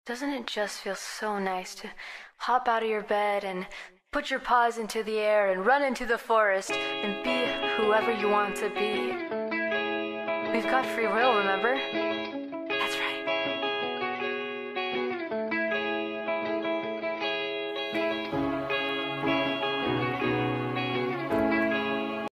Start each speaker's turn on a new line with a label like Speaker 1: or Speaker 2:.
Speaker 1: Doesn't it just feel so nice to hop out of your bed and put your paws into the air and run into the forest and be whoever you want to be? We've got free will, remember?